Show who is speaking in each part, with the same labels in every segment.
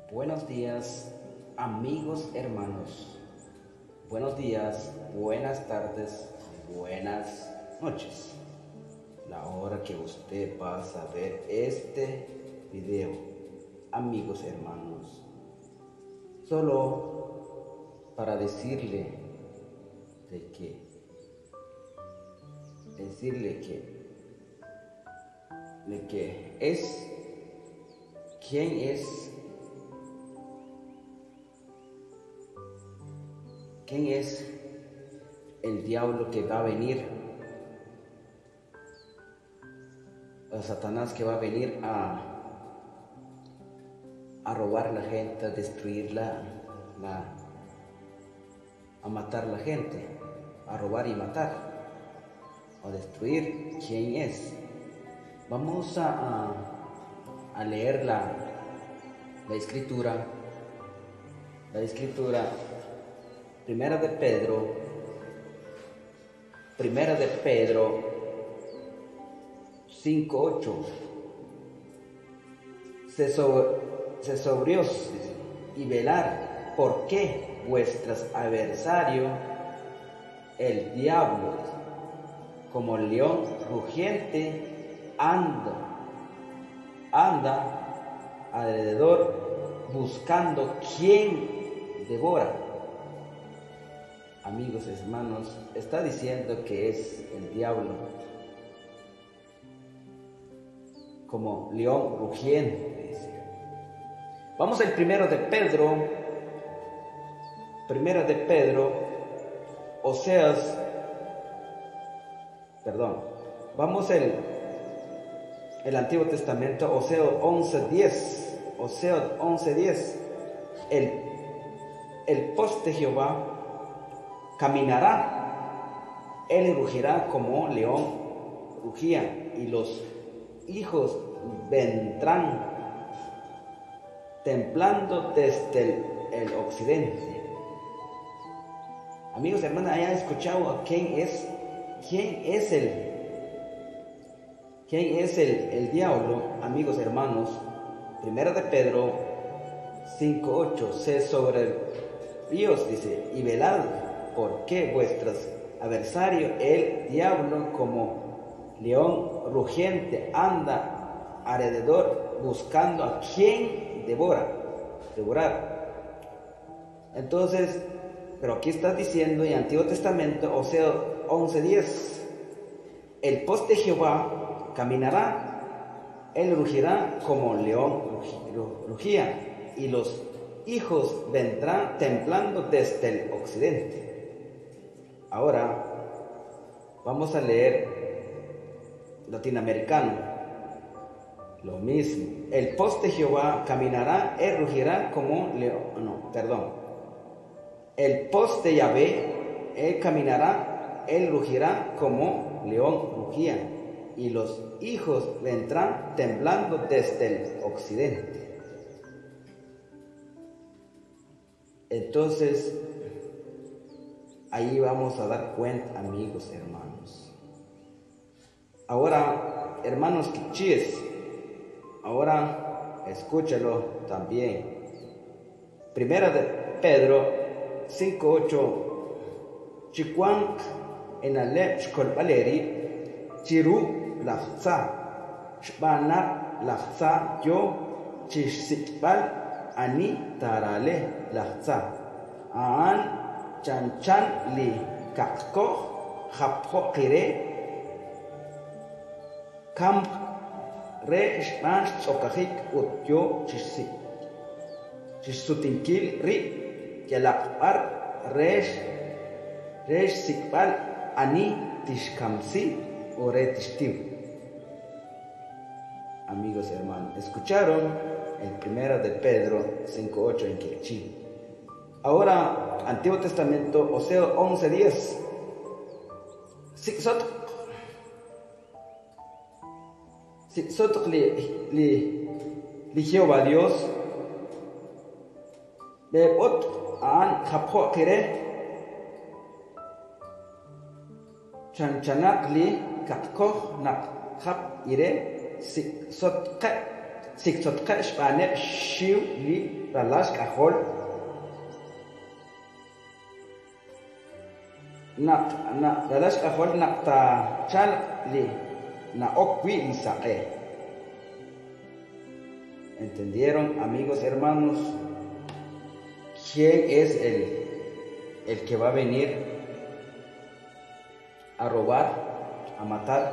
Speaker 1: Buenos días, amigos, hermanos. Buenos días, buenas tardes, buenas noches. La hora que usted pasa a ver este video, amigos, hermanos. Solo para decirle que es quién es el diablo que va a venir, o Satanás que va a venir a robar la gente, a destruirla, a matar la gente, a robar y matar, o destruir. ¿Quién es? Vamos a leer la escritura. La escritura, Primera de Pedro 5:8. Se sobrios y velar, porque vuestros adversarios, el diablo, como león rugiente, anda alrededor buscando quien devora. Amigos, hermanos, está diciendo que es el diablo como león rugiente. Vamos al primero de Pedro, vamos el Antiguo Testamento, Oseas 11:10. El poste de Jehová caminará, él rugirá como león rugía, y los hijos vendrán temblando desde el occidente. Amigos, hermanos, ¿hayan escuchado a quién es el diablo? Amigos, hermanos, Primera de Pedro 5:8, sé sobre Dios, dice, y velad, porque vuestros adversarios, el diablo, como león rugiente, anda alrededor buscando a quien devorar. Entonces, pero aquí está diciendo en el Antiguo Testamento, Oseas 11:10, el poste de Jehová caminará, él rugirá como león rugía, y los hijos vendrán temblando desde el occidente. Ahora vamos a leer latinoamericano. Lo mismo. El poste de Jehová caminará, él rugirá como león. El poste de Yahvé, él caminará, él rugirá como león rugía, y los hijos vendrán temblando desde el occidente. Entonces, ahí vamos a dar cuenta, amigos, hermanos. Ahora, hermanos quichíes, ahora escúchalo también. Primera de Pedro 5:8. Chiquank en alep shkolbaleri chiru lafza shbanak lafza yo chisipal ani tarale lafza aan chanchan li kakko khapko kire kam re shbash tsokahik utyo chisutinkil ri yalakbar resh sikbal ani tishkamsi ore tishtiv. Amigos, hermanos, ¿escucharon el primero de Pedro 5:8 en Quechí? Ahora, Antiguo Testamento, Oseas 11:10. Sotok li Jehová Dios, bebot an japho kire, chanchanak li katkoh nak hap ire sot siksotka shpanet shiu li ralash kahol na ralash kahol nakta chal li na okwi li saqe. ¿Entendieron, amigos, hermanos? ¿Quién es el que va a venir a robar, a matar?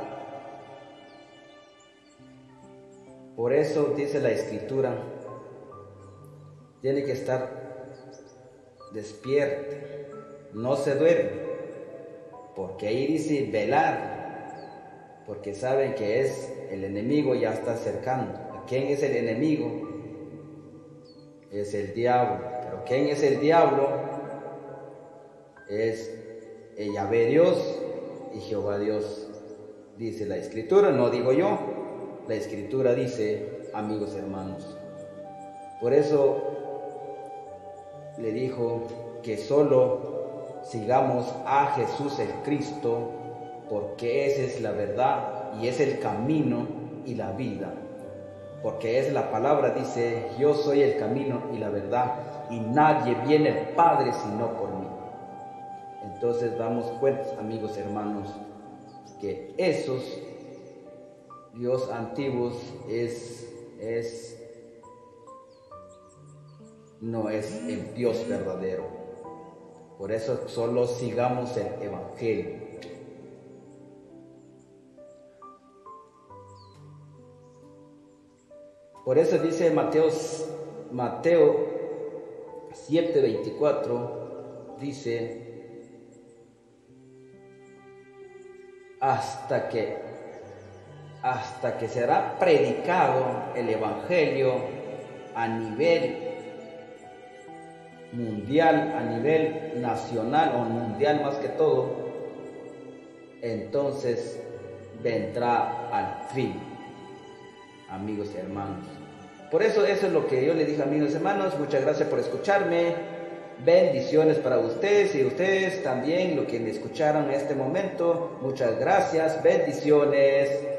Speaker 1: Por eso dice la Escritura, tiene que estar despierto, no se duerme, porque ahí dice velar, porque saben que el enemigo ya está acercando. ¿Quién es el enemigo? Es el diablo. ¿Pero quién es el diablo? Es Yahvé Dios y Jehová Dios. Dice la Escritura, no digo yo. La Escritura dice, amigos hermanos. Por eso le dijo que solo sigamos a Jesús el Cristo, porque esa es la verdad y es el camino y la vida. Porque es la palabra, dice, yo soy el camino y la verdad, y nadie viene al Padre sino por mí. Entonces damos cuenta, amigos hermanos, que esos Dios antiguos no es el Dios verdadero. Por eso solo sigamos el Evangelio. Por eso dice Mateo 7:24, dice, hasta que será predicado el Evangelio a nivel mundial, a nivel nacional o mundial más que todo, entonces vendrá al fin, amigos y hermanos. Por eso es lo que yo le dije, amigos y hermanos. Muchas gracias por escucharme. Bendiciones para ustedes y ustedes también, lo que me escucharon en este momento. Muchas gracias. Bendiciones.